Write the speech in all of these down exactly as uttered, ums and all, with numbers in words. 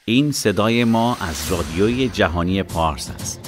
این صدای ما از رادیوی جهانی پارس است.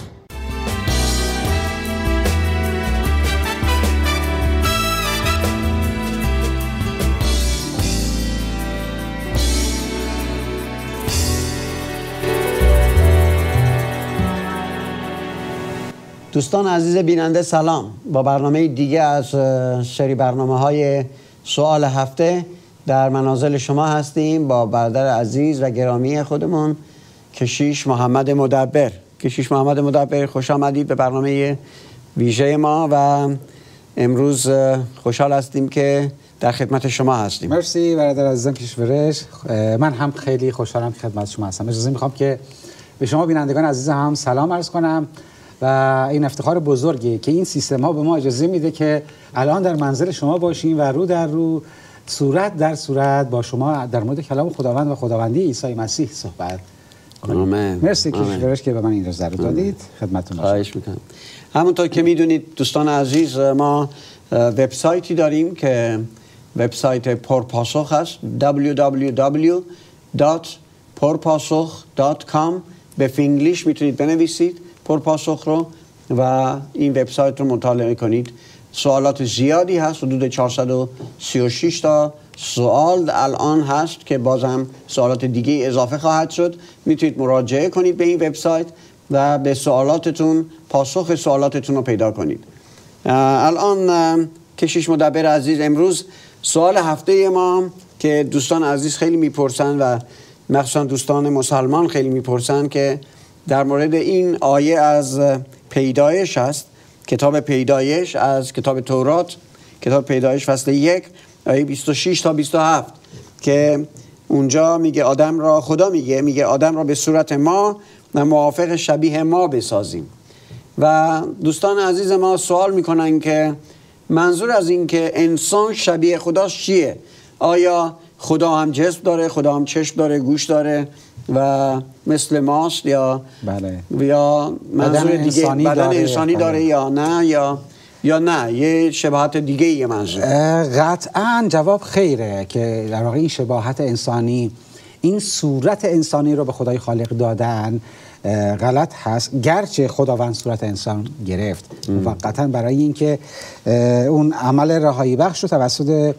دوستان عزیز بیننده سلام. با برنامه دیگه از سری برنامه های سوال هفته در منازل شما هستیم با برادر عزیز و گرامی خودمون کشیش محمد مدبر. کشیش محمد مدبر، خوش آمدید به برنامه ویژه ما و امروز خوشحال هستیم که در خدمت شما هستیم. مرسی برادر عزیزم کشیش فرش. من هم خیلی خوشحالم که خدمت شما هستم. اجازه میخوام که به شما بینندگان عزیز هم سلام عرض کنم و این افتخار بزرگی که این سیستم ها به ما اجازه میده که الان در منزل شما باشیم و رو در رو صورت در صورت با شما در مورد کلام خداوند و خداوندی عیسی مسیح صحبت کنیم. مرسی کشیش که به من این اجازه رو دادید. خدمتتون باشم. خواهش میکنم. همونطور که میدونید دوستان عزیز، ما وبسایتی داریم که وبسایت پرپاسخ هست دبلیو دبلیو دبلیو دات پرپاسخ دات کام. به فینگلیش میتونید بنویسید پرپاسخ رو و این وبسایت رو مطالعه کنید. سوالات زیادی هست، حدود چهارصد و سی و شش تا سوال الان هست که بازم سوالات دیگه اضافه خواهد شد. میتونید مراجعه کنید به این وبسایت و به سوالاتتون پاسخ سوالاتتون رو پیدا کنید. الان کشیش مدبر عزیز، امروز سوال هفته ما که دوستان عزیز خیلی میپرسن و مخصوصا دوستان مسلمان خیلی میپرسن که در مورد این آیه از پیدایش است. کتاب پیدایش از کتاب تورات، کتاب پیدایش فصل یک آیه بیست و شش تا بیست و هفت که اونجا میگه آدم را خدا میگه میگه آدم را به صورت ما و موافق شبیه ما بسازیم. و دوستان عزیز ما سوال میکنن که منظور از این که انسان شبیه خداست چیه؟ آیا خدا هم جسم داره، خدا هم چشم داره، گوش داره و مثل ماست، یا بله. یا منظور بدن دیگه انسانی بدن داره. انسانی داره بله. یا نه یا یا نه یه شباهت دیگه یه منظور؟ قطعا جواب خیره که در واقع این شباهت انسانی، این صورت انسانی رو به خدای خالق دادن غلط هست، گرچه خداوند صورت انسان گرفت موقتا برای اینکه اون عمل رهایی بخش رو توسط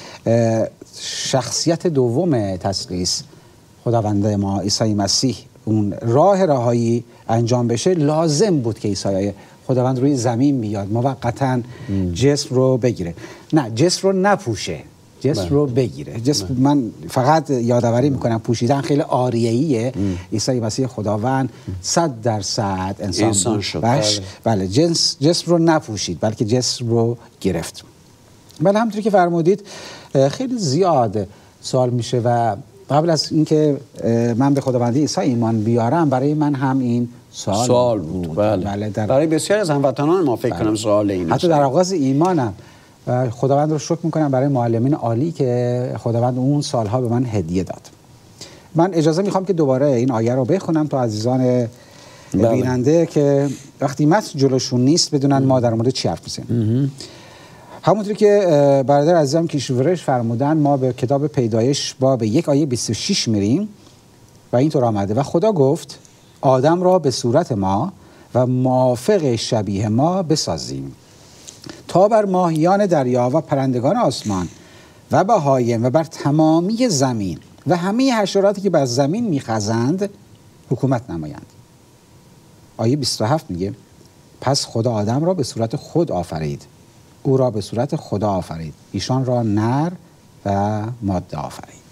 شخصیت دوم تثلیث خداوند ما عیسی مسیح اون راه رهایی انجام بشه، لازم بود که عیسی خداوند روی زمین بیاد، موقتا جسم رو بگیره، نه جسم رو نپوشه، جسم بله. رو بگیره. جسم بله. من فقط یادآوری میکنم پوشیدن خیلی آریه‌ایه. عیسی مسیح خداوند صد درصد انسان, انسان شد. بله, بله. جنس جسم رو نپوشید بلکه جسم رو گرفت. بله همونطوری که فرمودید خیلی زیاد سوال میشه و قبل از اینکه من به خداوندی عیسی ایمان بیارم برای من هم این سوال, سوال بود, بود. بله. بله در... برای بسیار از هموطنان ما فکر بله. کنم سوال این حتی در آغاز ایمانم خداوند رو شکر میکنم برای معلمین عالی که خداوند اون سالها به من هدیه داد. من اجازه میخوام که دوباره این آیه رو بخونم تا عزیزان بله. بیننده که وقتی متن جلوشون نیست بدونن ما در مورد چی حرف میزنیم. همونطوری که برادر عزیزم کیشورش فرمودن، ما به کتاب پیدایش باب یک آیه بیست و شش میریم و اینطور آمده و خدا گفت آدم را به صورت ما و موافق شبیه ما بسازیم تا بر ماهیان دریا و پرندگان آسمان و بهایم و بر تمامی زمین و همه حشراتی که بر زمین میخزند حکومت نمایند. آیه بیست و هفت میگه پس خدا آدم را به صورت خود آفرید، او را به صورت خدا آفرید، ایشان را نر و ماده آفرید.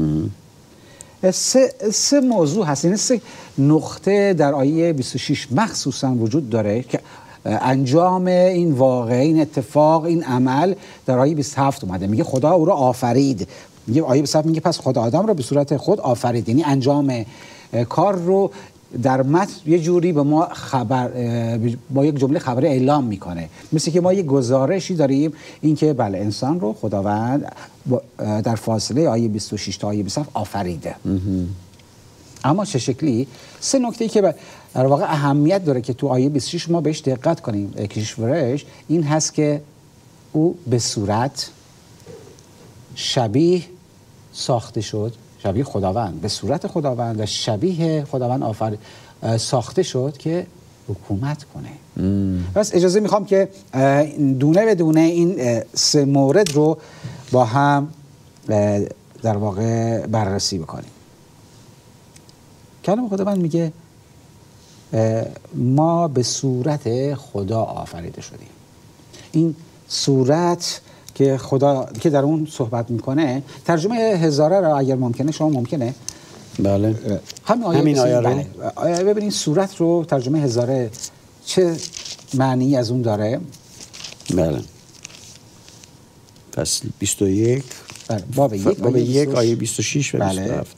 سه, سه موضوع هست، این سه نقطه در آیه بیست و شش مخصوصا وجود داره که انجام این واقعه، این اتفاق، این عمل در آیه بیست و هفت اومده. میگه خدا او را آفرید. میگه آیه بیست و هفت میگه پس خدا آدم را به صورت خود آفرید، یعنی انجام کار رو در متن یه جوری به ما خبر با یک جمله خبری اعلام میکنه، مثل که ما یک گزارشی داریم اینکه بله انسان رو خداوند در فاصله آیه بیست و شش تا آیه بیست و هفت آفریده. اما چه شکلی؟ سه نکته‌ای که در واقع اهمیت داره که تو آیه بیست و شش ما بهش دقت کنیم کشورش این هست که او به صورت شبیه ساخته شد، شبیه خداوند، به صورت خداوند و شبیه خداوند آفر ساخته شد که حکومت کنه. پس اجازه میخوام که دونه به دونه این سه مورد رو با هم در واقع بررسی بکنیم. کلام خداوند میگه ما به صورت خدا آفریده شدیم. این صورت که خدا که در اون صحبت میکنه، ترجمه هزاره را اگر ممکنه شما ممکنه بله همین آیه, همین آیه رو بله. ببینید صورت رو ترجمه هزاره چه معنی از اون داره. بله فصل بیست و یک بله. باب یک باب یک آیه بیست و شش و بیست و هفت.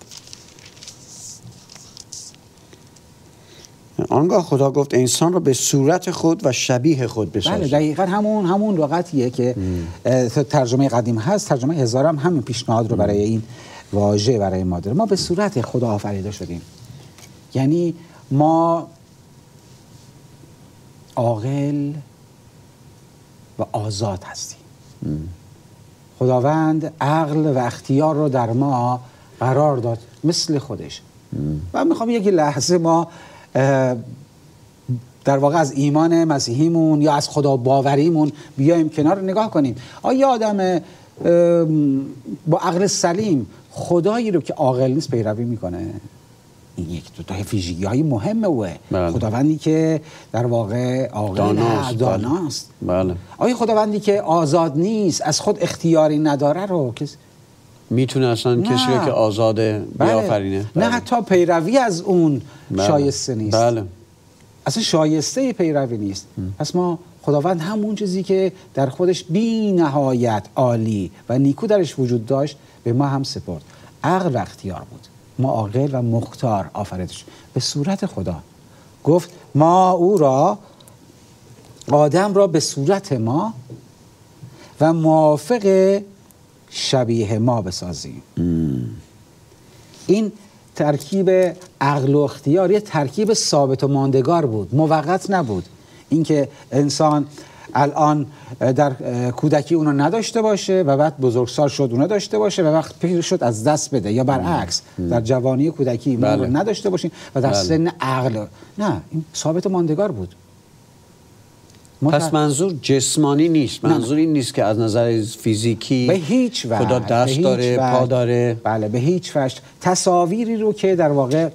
آنگاه خدا گفت انسان را به صورت خود و شبیه خود بساز. بله دقیقاً همون همون لغتیه که ترجمه قدیم هست. ترجمه هزاره هم همین پیشنهاد رو برای این واژه برای ما داره. ما به صورت خدا آفریده شدیم، یعنی ما عاقل و آزاد هستیم. ام. خداوند عقل و اختیار رو در ما قرار داد مثل خودش. ام. و میخوام یک لحظه ما در واقع از ایمان مسیحیمون یا از خدا باوریمون بیایم کنار نگاه کنیم. آیا آدم با عقل سلیم خدایی رو که عاقل نیست پیروی میکنه؟ این یک دو تا ویژگی های مهم اوه. بله. خداوندی که در واقع عاقل داناست, داناست. بله. آیا خداوندی که آزاد نیست، از خود اختیاری نداره رو کس... میتونه اصلا کسی رو که آزاده بیافرینه؟ بله. نه حتی پیروی از اون بله. شایسته نیست. بله. اصلا شایسته پیروی نیست. م. پس ما خداوند همون چیزی که در خودش بی نهایت عالی و نیکو درش وجود داشت به ما هم سپرد. عقل و اختیار بود. ما عاقل و مختار آفریده شد به صورت خدا. گفت ما او را آدم را به صورت ما و موافق شبیه ما بسازیم. ام. این ترکیب عقل و اختیار یه ترکیب ثابت و ماندگار بود، موقت نبود. اینکه انسان الان در کودکی اونو نداشته باشه و بعد بزرگسال شد اونو داشته باشه و وقت پیر شد از دست بده، یا برعکس ام. در جوانی کودکی ما بله. رو نداشته باشیم و در بله. سن عقل نه، این ثابت و ماندگار بود. پس منظور جسمانی نیست، منظور این نیست که از نظر فیزیکی به هیچ وجه خدا دست داره، پا داره. بله به هیچ وجه. تصاویری رو که در واقع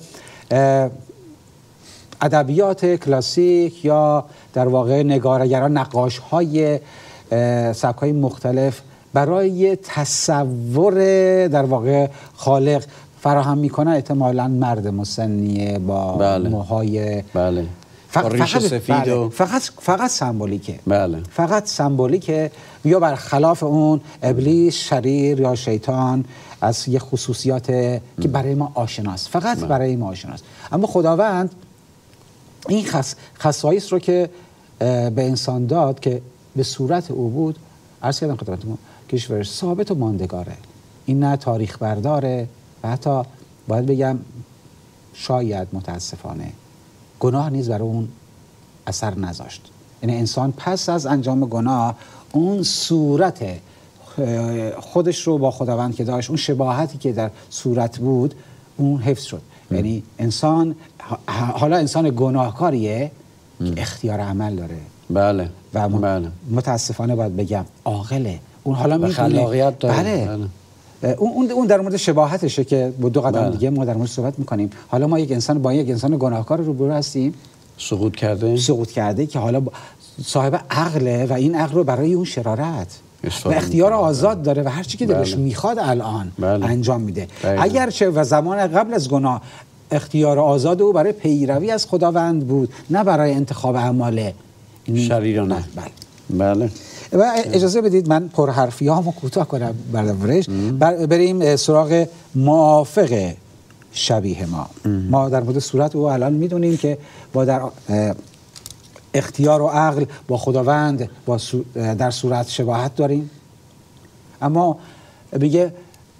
ادبیات کلاسیک یا در واقع نگارگران، نقاش‌های سبک‌های مختلف برای تصور در واقع خالق فراهم میکنه، احتمالاً مرد مسنیه با بله. موهای بله. فقط ریش سفید بله. و فقط فقط سمبولیکه. بله. فقط سمبولیکه، یا برخلاف اون ابلیس، شریر یا شیطان از یه خصوصیات که برای ما آشناست، فقط بله. برای ما آشناست. اما خداوند این خص... خصایص رو که به انسان داد که به صورت او بود، عرض کردم خدمتتون که ثابت و ماندگاره. این نه تاریخ برداره و حتی باید بگم شاید متاسفانه گناه نیز برای اون اثر نذاشت. یعنی انسان پس از انجام گناه اون صورت خودش رو با خداوند که داشت، اون شباهتی که در صورت بود، اون حفظ شد. م. یعنی انسان حالا انسان گناهکاریه م. که اختیار عمل داره. بله. و بله. متاسفانه باید بگم عاقله. اون حالا میدونه خلاقیت داره. بله. بله. اون اون در مورد شباهتشه که با دو قدم بله. دیگه ما در مورد صحبت میکنیم. حالا ما یک انسان با یک انسان گناهکار روبرو هستیم، سقوط کرده سقوط کرده که حالا صاحب عقله و این عقل رو برای اون شرارت و اختیار آزاد داره و هر چی که دلش بله. میخواد الان بله. انجام میده. اگرچه و زمان قبل از گناه اختیار آزاد او برای پیروی از خداوند بود، نه برای انتخاب اعمال شریرانه. بله. بله. و اجازه بدید من پرحرفیامو کوتاه کنم برای بر بریم سراغ موافق شبیه ما. ام. ما در مورد صورت او الان میدونیم که با در اختیار و عقل با خداوند با در صورت شباهت داریم، اما بگه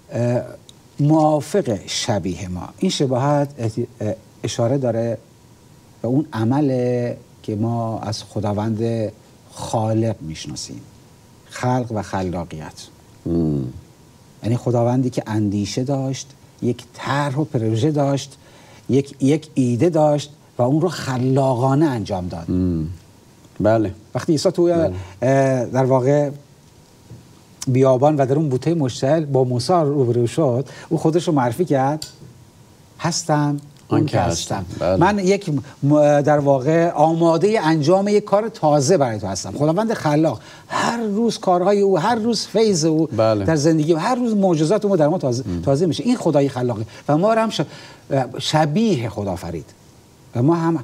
موافق شبیه ما. این شباهت اشاره داره به اون عمل که ما از خداوند خالق میشناسیم، خلق و خلاقیت. ام. یعنی خداوندی که اندیشه داشت، یک طرح و پروژه داشت، یک یک ایده داشت و اون رو خلاقانه انجام داد. بله. وقتی عیسی تو در واقع بیابان و در اون بوته مشتعل با موسی روبرو شد، او خودش رو معرفی کرد، هستم اون که هستم. بله. من یک در واقع آماده انجام یک کار تازه برای تو هستم. خداوند خلاق هر روز کارهای او، هر روز فیض او بله. در زندگی، هر روز معجزات او در ما تازه, تازه میشه. این خدای خلاقه و ما رو هم شبیه خدا فرید و ما هم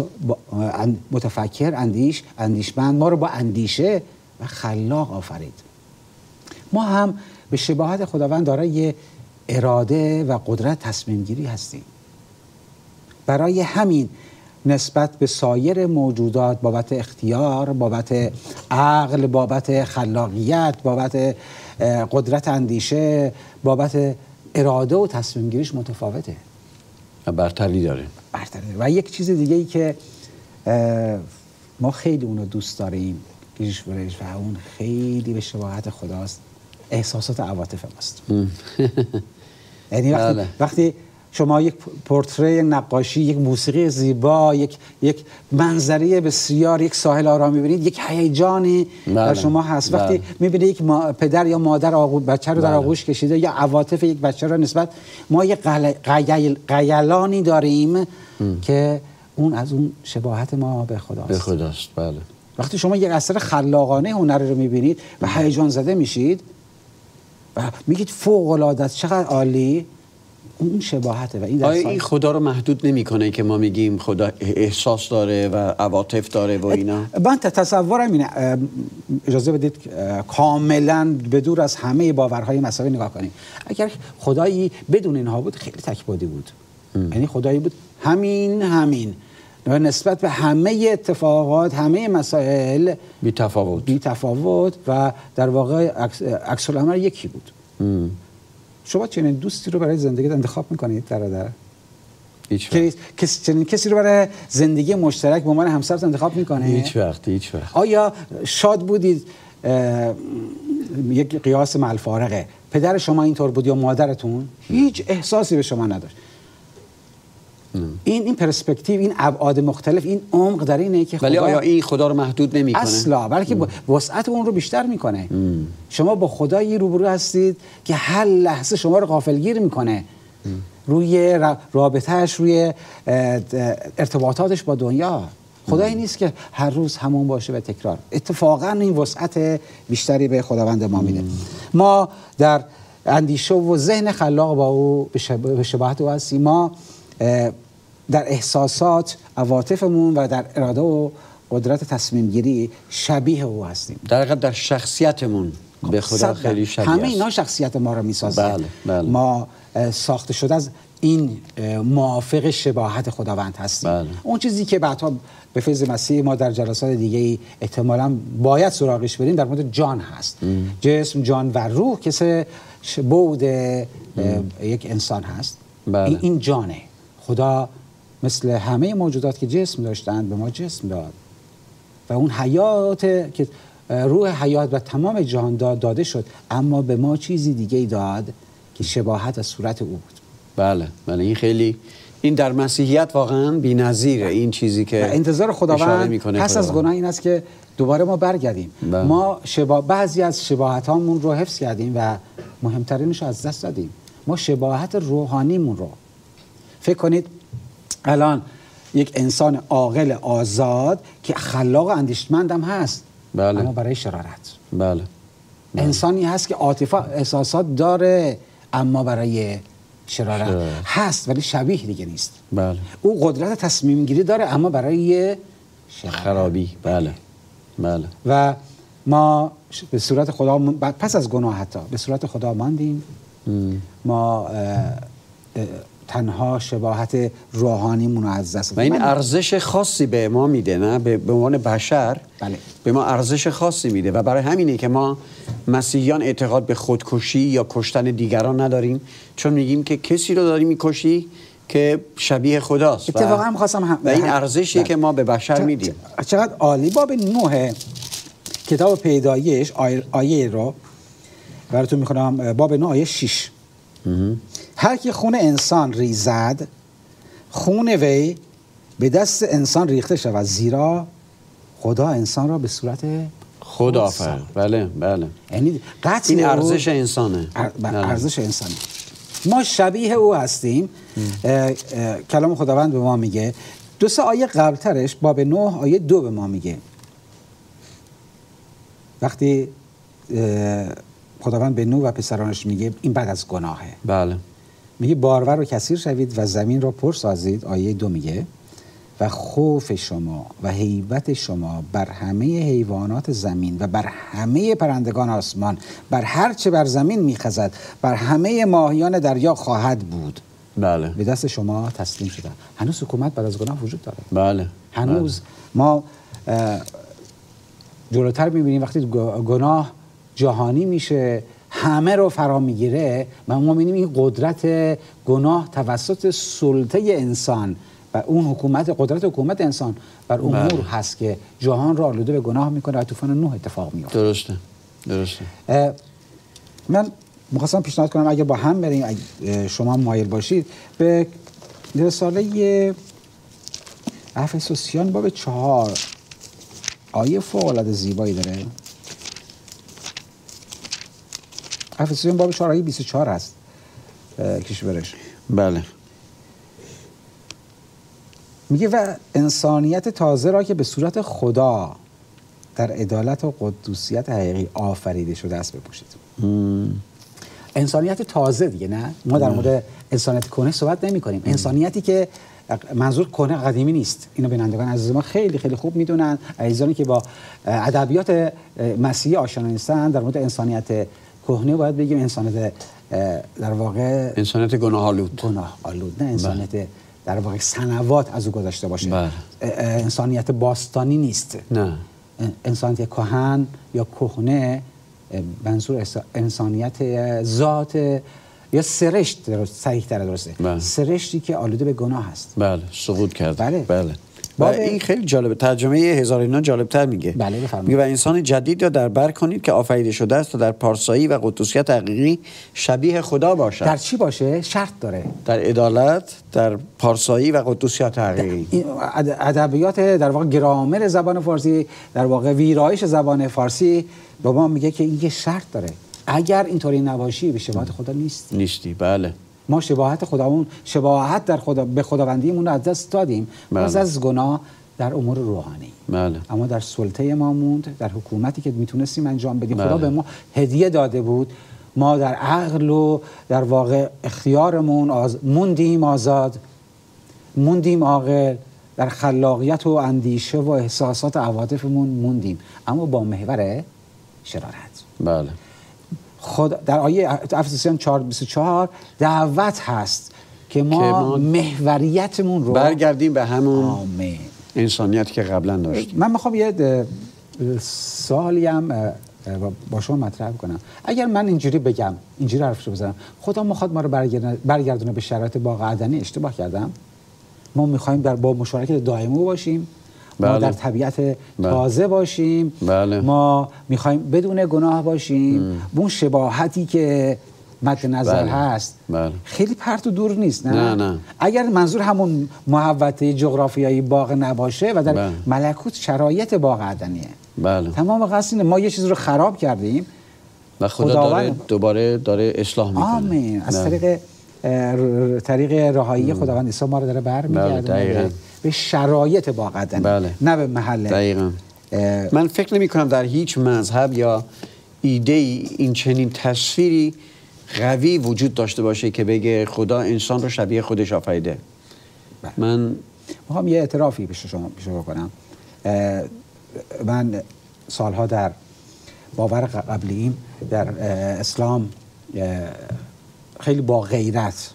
متفکر، اندیش، اندیشمند، ما رو با اندیشه و خلاق آفرید. ما هم به شباهت خداوند دارای اراده و قدرت تصمیم گیری هستیم. برای همین نسبت به سایر موجودات بابت اختیار، بابت عقل، بابت خلاقیت، بابت قدرت اندیشه، بابت اراده و تصمیم گیریش متفاوته و برتری داره. برتری داره. و یک چیز دیگه ای که ما خیلی اونو دوست داریم گیش برش و اون خیلی به شباهت خداست، احساسات و عواطف ماست. یعنی وقتی, وقتی شما یک پورتری نقاشی، یک موسیقی زیبا، یک یک منظره بسیار، یک ساحل آرام می‌بینید، یک هیجانی در شما هست. وقتی می‌بینید یک پدر یا مادر آغوش بچه رو در آغوش کشیده، یا عواطف یک بچه رو نسبت، ما یک قیل قیلانی داریم ام. که اون از اون شباهت ما به خداست. به خداست. بله. وقتی شما یک اثر خلاقانه هنر رو می‌بینید و هیجان زده میشید و میگید فوق‌العاده است، چقدر عالی، اون شباهته. و این آیا این خدا رو محدود نمی‌کنه که ما میگیم خدا احساس داره و عواطف داره و اینا؟ من تصورم اینه، اجازه بدید کاملا بدور از همه باورهای مساوی نگاه کنیم. اگر خدایی بدون اینها بود خیلی تک‌بودی بود. یعنی خدایی بود همین همین و نسبت به همه اتفاقات، همه مسائل بی تفاوت بی تفاوت و در واقع عکس العمل یکی بود. ام. شما چنین دوستی رو برای زندگیت انتخاب میکنید در در هیچ وقت چنین کسی رو برای زندگی مشترک به عنوان همسرت انتخاب میکنه؟ هیچ وقت هیچ وقت. آیا شاد بودید یک قیاس مع الفارقه پدر شما اینطور بود یا مادرتون؟ هیچ احساسی به شما نداشت. این این پرسپکتیو، این ابعاد مختلف، این عمق در اینه که خدا، ولی آیا این خدا رو محدود نمیکنه؟ اصلا، بلکه وسعت اون رو بیشتر میکنه. ام. شما با خدایی روبرو هستید که هر لحظه شما رو غافلگیر میکنه ام. روی رابطهش، روی ارتباطاتش با دنیا. خدایی نیست که هر روز همون باشه و تکرار. اتفاقا این وسعت بیشتری به خداوند ما میده. ما در اندیشه و ذهن خلاق با او به شباهت او هستیم. ما در احساسات، عواطفمون و در اراده و قدرت تصمیم گیری شبیه او هستیم. در حقیقت در شخصیتمون به خدا خیلی شبیه همه است. اینا شخصیت ما رو میسازه. بله، بله. ما ساخته شده از این موافق شباهت خداوند هستیم. بله. اون چیزی که بعدها به فیض مسیح ما در جلسات دیگه احتمالاً باید سراغش بریم در مورد جان هست. ام. جسم، جان و روح که سه بود یک انسان هست. بله. این جانه. خدا مثل همه موجودات که جسم داشتند به ما جسم داد و اون حیات که روح حیات و تمام جان داد داده شد، اما به ما چیزی دیگه داد که شباهت از صورت او بود. بله بله. این خیلی، این در مسیحیت واقعا بی‌نظیره. این چیزی که انتظار خداوند پس از گناه این است که دوباره ما برگردیم. بله. ما شبا... بعضی از شباهتامون رو حفظ کردیم و مهمترینش رو از دست دادیم. ما شباهت روحانیمون رو، فکر کنید الان یک انسان عاقل آزاد که خلاق و اندیشمند هم هست، بله. اما برای شرارت. بله. بله. انسانی هست که عاطفه، احساسات داره اما برای شرارت, شرارت هست، ولی شبیه دیگه نیست. بله. او قدرت تصمیم گیری داره اما برای شرارت. خرابی. بله بله. و ما به صورت خدا پس از گناه حتی به صورت خدا ماندیم. ام. ما اه اه تنها شباهت روحانیمون رو از دست. و این ارزش خاصی به ما میده، نه به عنوان بشر. بله. به ما ارزش خاصی میده و برای همینه که ما مسیحیان اعتقاد به خودکشی یا کشتن دیگران نداریم، چون میگیم که کسی رو داری میکشی که شبیه خداست. اتفاقا هم خواستم هم و این ارزشیه که ما به بشر میدیم. چقدر عالی. باب نه کتاب پیدایش آیه, آیه رو براتون میخونم. باب نه آیه شش. هر کی خون انسان ریزد خون وی به دست انسان ریخته شود، زیرا خدا انسان را به صورت خود آفرید. بله بله. یعنی قتل این ارزش انسانه. ارزش انسانی. ما شبیه او هستیم. اه اه کلام خداوند به ما میگه، دو سه آیه قبلترش باب نه آیه دو به ما میگه، وقتی خداوند به نوح و پسرانش میگه این بعد از گناهه. بله. میگه بارور و کثیر شوید و زمین را پر سازید. آیه دو میگه و خوف شما و هیبت شما بر همه حیوانات زمین و بر همه پرندگان آسمان، بر هر چه بر زمین میخزد، بر همه ماهیان دریا خواهد بود. بله. به دست شما تسلیم شده. هنوز حکومت بعد از گناه وجود داره. بله. هنوز بله. ما جلوتر میبینیم وقتی گناه جهانی میشه، همه رو فرا میگیره، ما میبینیم این قدرت گناه توسط سلطه انسان و اون حکومت، قدرت حکومت انسان بر امور بله. هست که جهان را آلوده به گناه میکنه و طوفان نوح اتفاق میفته. درسته. درسته. من میخواستم پیشنهاد کنم اگه با هم بریم، اگه شما مایل باشید، به رساله افسوسیان باب چهار آیه فوق‌العاده زیبایی داره. افسوسیان باب چهار آیه بیست و چهار هست. کشورش. بله. میگه و انسانیت تازه را که به صورت خدا در عدالت و قدوسیت حقیقی آفریده شده است بپوشید. انسانیت تازه دیگه، نه؟ ما در مورد انسانیت کهنه صحبت نمی کنیم. انسانیتی که منظور کهنه قدیمی نیست. اینو بینندگان عزیز ما خیلی خیلی خوب میدونن. عزیزانی که با ادبیات مسیحی آشنا نیستن، در مورد انسانیت کهنه باید بگیم انسانیت در واقع انسانیت گناه آلود. گناه آلود، نه انسانیت بله. در واقع سنوات از او گذشته باشه. بله. انسانیت باستانی نیست. نه. انسانیت کهن یا کهنه منظور انسانیت ذات یا سرشت، درست صحیح تر درسته. بله. سرشتی که آلوده به گناه است. بله، سقوط کرد. بله. بله. و این خیلی جالبه. ترجمه هزار و یک جالبتر میگه. بله بفرمایید. میگه و انسان جدید را در بر کنید که آفریده شده است تا در پارسایی و قدوسیت حقیقی شبیه خدا باشد. در چی باشه؟ شرط داره. در عدالت، در پارسایی و قدوسیت حقیقی. ادبیات در واقع گرامر زبان فارسی، در واقع ویرایش زبان فارسی به ما میگه که این یه شرط داره. اگر اینطوری نباشی به شباهت خدا نیستی. نیستی. بله. ما شباهت خداوند، شباهت در خدا به خداوندیمون رو از دست دادیم. بله. باز از گناه در امور روحانی. بله. اما در سلطه ما موند، در حکومتی که میتونستیم انجام بدیم. بله. خدا به ما هدیه داده بود. ما در عقل و در واقع اختیارمون آز... موندیم آزاد، موندیم عاقل، در خلاقیت و اندیشه و احساسات عواطفمون موندیم، اما با محور شرارت. بله. خدا در آیه افسوسیان چهار بیست و چهار دعوت هست که ما, که ما محوریتمون رو برگردیم به همون آمین. انسانیتی که قبلا داشتیم. من میخوام یه سوالی هم با شما مطرح کنم. اگر من اینجوری بگم، اینجوری حرفشو بزنم، خدا میخواد ما رو برگردونه به شرایط باغ عدنی، اشتباه کردم؟ ما میخوایم در با مشارکت دائمی باشیم. بله. ما در طبیعت بله. تازه باشیم. بله. ما میخوایم بدون گناه باشیم. اون شباهتی که مد نظر بله. هست بله. خیلی پرت و دور نیست، نه؟ نه نه. اگر منظور همون محوطه جغرافیایی باغ نباشه و در بله. ملکوت شرایط باغ عدنیه. بله. تمام قصد اینه ما یه چیز رو خراب کردیم و خدا داره دوباره داره اصلاح میکنه. آمین. از طریق طریق رهایی خداوند عیسی ما رو داره برمیگردونه به شرایط باغ عدنی. بله. نه به محل. دقیقاً. من فکر نمی کنم در هیچ مذهب یا ایده ای این چنین تصویری قوی وجود داشته باشه که بگه خدا انسان رو شبیه خودش آفریده. بله. من میخوام یه اعترافی پیش شما پیش بکنم. من سالها در باور قبلیم در اسلام خیلی با غیرت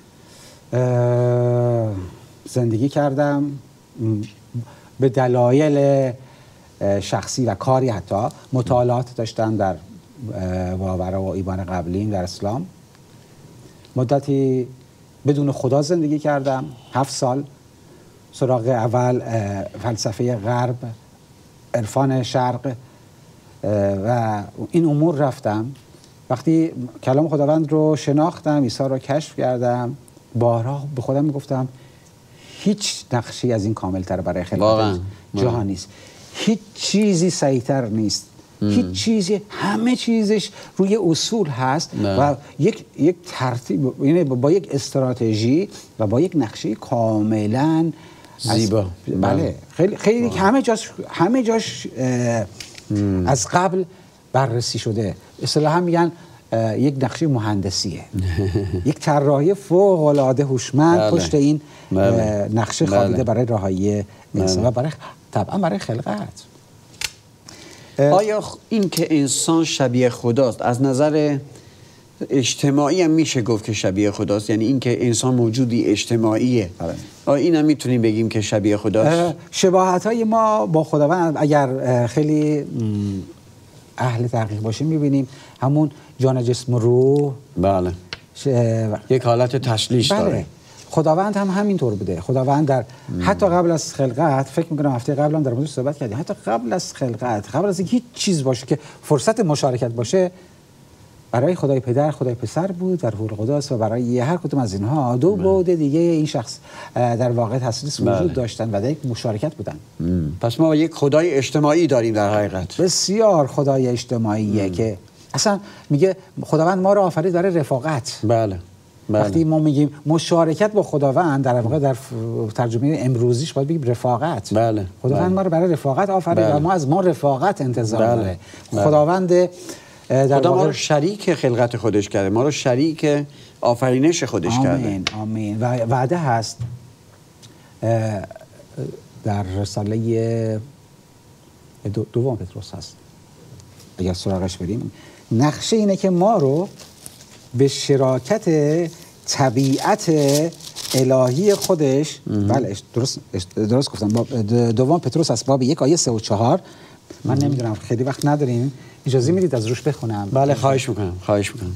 زندگی کردم، به دلایل شخصی و کاری حتی مطالعات داشتم در باور و ایمان قبلیم در اسلام. مدتی بدون خدا زندگی کردم، هفت سال. سراغ اول فلسفه غرب، عرفان شرق و این امور رفتم وقتی کلام خداوند رو شناختم، عیسی رو کشف کردم، بارها به خودم میگفتم هیچ نقشی از این کاملتر برای خلقت جهان نیست، هیچ چیزی صحیح‌تر نیست، ام. هیچ چیزی، همه چیزش روی اصول هست نه. و یک یک ترتیب، یعنی با یک استراتژی و با یک نقشه کاملا زیبا. بله خیلی خیلی همه جاش همه جاش از قبل بررسی شده. اصطلاحاً میگن یک نقشه مهندسیه. یک طراحی فوق العاده هوشمند پشت این بله. نقشه خوابیده بله. برای رهایی انسان و برای طبعا برای خلقت. آیا این که انسان شبیه خداست از نظر اجتماعی هم میشه گفت که شبیه خداست؟ یعنی این که انسان موجودی اجتماعیه، آیا این هم میتونیم بگیم که شبیه خداست؟ شباهت های ما با خداوند اگر خیلی اهل تحقیق باشیم میبینیم همون جان جسم روح بله ش... یک حالت تشلیش بله. داره. خداوند هم همینطور بوده. خداوند در مم. حتی قبل از خلقت، فکر میکنم هفته قبل هم در موردش صحبت کردیم، حتی قبل از خلقت، قبل از اینکه هیچ چیز باشه که فرصت مشارکت باشه، برای خدای پدر خدای پسر بود در روح القدس و برای هر کدوم از اینها دو بعد دیگه این شخص در واقع تسلیس وجود بله. داشتن و در یک مشارکت بودن. مم. پس ما یک خدای اجتماعی داریم در حقیقت. بسیار خدای اجتماعیه مم. که اصلا میگه خداوند ما رو آفرید برای رفاقت. بله. بله. وقتی ما میگیم مشارکت با خداوند، در واقع در ترجمه امروزیش باید بگیم رفاقت. بله. خداوند بله. ما رو برای رفاقت آفرید بله. و ما از ما رفاقت انتظار بله. داره. بله. خداوند خدا ما رو شریک خلقت خودش کرده، ما رو شریک آفرینش خودش آمین. کرده. آمین آمین. و وعده هست در رساله دو دوم پتروس هست، اگر سراغش بریم، نقشه اینه که ما رو به شراکت طبیعت الهی خودش ام. بله درست درست گفتم، دوم پتروس است باب یک آیه سه و چهار. من نمیدونم خیلی وقت نداریم، اجازه میدید از روش بخونم؟ بله خواهش میکنم خواهش میکنم.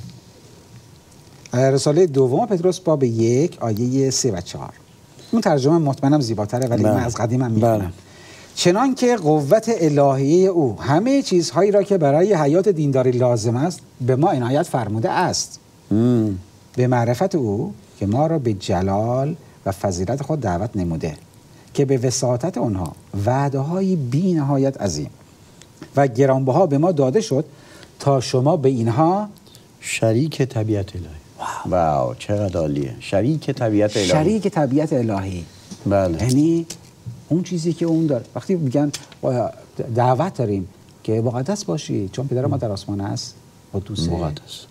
رساله دوم پتروس باب یک آیه سه و چهار. اون ترجمه مطمئنم زیباتره ولی بله. من از قدیمم میخونم. بله. چنان که قوت الهی او همه چیزهایی را که برای حیات دینداری لازم است به ما عنایت فرموده است، ام. به معرفت او که ما را به جلال و فضیلت خود دعوت نموده، که به وساطت آنها وعده‌های بی نهایت عظیم و گرانبها به ما داده شد تا شما به اینها شریک طبیعت الهی. واو, واو چقدر عالیه. شریک طبیعت الهی. شریک طبیعت الهی. بله. یعنی اون چیزی که اون داره. وقتی میگن دعوت داریم که مقدس باشی چون پدر ما در آسمان است، قدوسه، مقدس.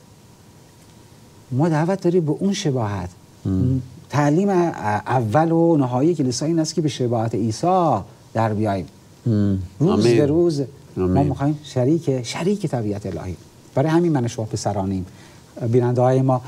ما دعوت داریم به اون شباهت. ام. تعلیم اول و نهایی کلیسا این است که به شباهت عیسی در بیاییم. روز به روز ما میخوایم شریک شریک طبیعت الهی. برای همین من شما پسرانیم، بیننده های ما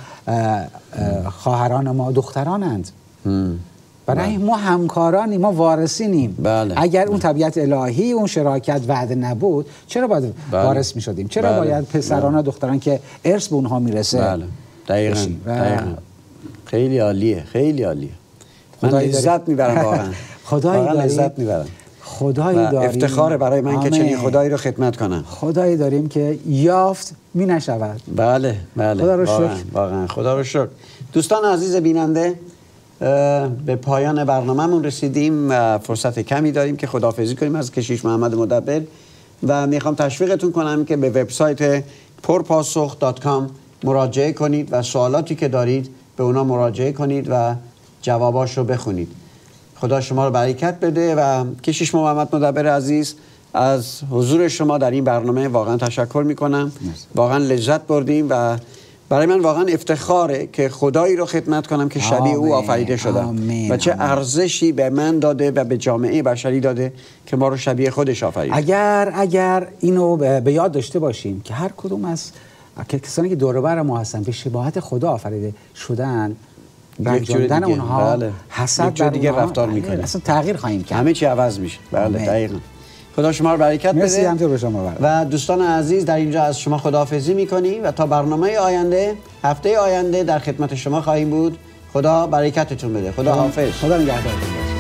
خواهران ما دخترانند. برای ما همکارانیم، ما وارثینیم. بله. اگر اون طبیعت الهی اون شراکت وعده نبود چرا باید بله. وارث میشدیم؟ چرا بله. باید پسران و دختران که ارث به اونها میرسه؟ بله. دقیقاً. دقیقاً. خیلی عالیه، خیلی عالیه. من لذت میبرم واقعا. خدایی داریم. لذت میبرم. خدایی داریم. افتخار برای من آمین. که چنین خدایی رو خدمت کنم. خدایی داریم که یافت می نشود. بله بله. خدا رو شکر. واقعا خدا رو شکر. دوستان عزیز بیننده، به پایان برنامه‌مون رسیدیم و فرصت کمی داریم که خداحافظی کنیم از کشیش محمد مدبر و میخوام تشویقتون کنم که به وبسایت پرپاسخ دات کام مراجعه کنید و سوالاتی که دارید به اونا مراجعه کنید و جواباش رو بخونید. خدا شما رو برکت بده و کشیش محمد مدبر عزیز از حضور شما در این برنامه واقعا تشکر میکنم. واقعا لذت بردیم و برای من واقعا افتخاره که خدایی رو خدمت کنم که شبیه آمین. او آفریده شدم آمین. و چه آمین. ارزشی به من داده و به جامعه بشری داده که ما رو شبیه خودش آفریده. اگر اگر اینو به یاد داشته باشیم که هر کدوم از کسانی که دور و بر ما هستن به شباهت خدا آفریده شدن، رنجاندن اونها بله. حسد در دیگه رفتار میکنه، اصلا تغییر خواهیم کرد، همه چی عوض میشه. بله دقیقاً. خدا شما رو برکت بده. همینطور به شما برد. و دوستان عزیز در اینجا از شما خداحافظی میکنیم و تا برنامه آینده، هفته آینده در خدمت شما خواهیم بود. خدا برکتتون بده. خدا حافظ. خدا نگهدارتون باشه.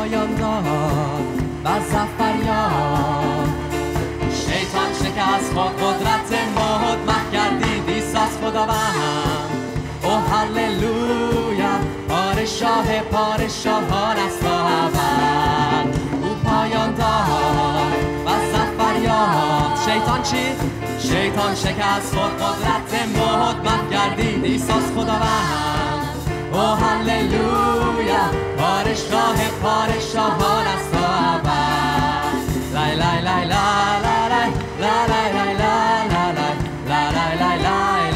پایان داد و زفر یاد. شیطان شکست خود قدرت موت محو گردید عیسی‌است خداوند. او هللویا پادشاه پادشاهان است تا ابد. او پایان داد و زفر یافت. شیطان چی؟ شیطان شکست خود قدرت موت محو گردید عیسی‌است خداوند. او هللویا پادشاه پادشاهان است تا ابد. لای لای لای لای لای لای لای لای لای لای لای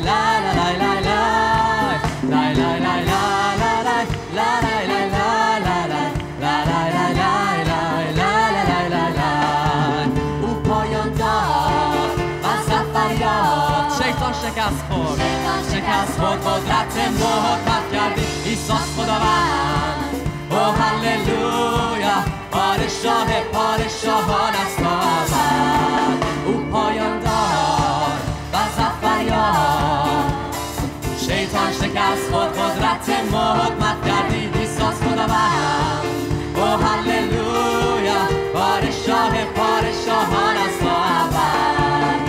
شکست خود شکست خود قدرت موت محو گردید عیسی‌است خداوند. او هللویا پادشاه پادشاهان است تا ابد. او پایان داد و زفر یافت. شیطان شکست خود قدرت موت محو گردید عیسی‌است خداوند. او هللویا پادشاه پادشاهان است تا ابد.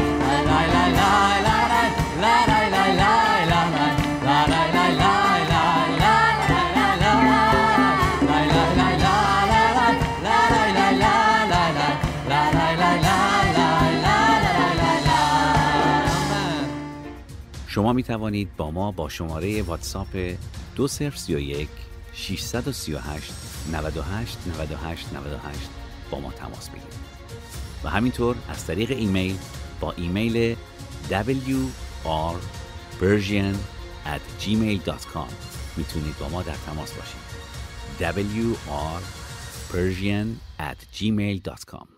شما می توانید با ما با شماره واتساپ دو صفر سه یک شش سه هشت نه هشت نه هشت نه هشت با ما تماس بگیرید و همینطور از طریق ایمیل با ایمیل دبلیو آر پرژین ات جیمیل دات کام میتونید با ما در تماس باشید. دبلیو آر پرژین ات جیمیل دات کام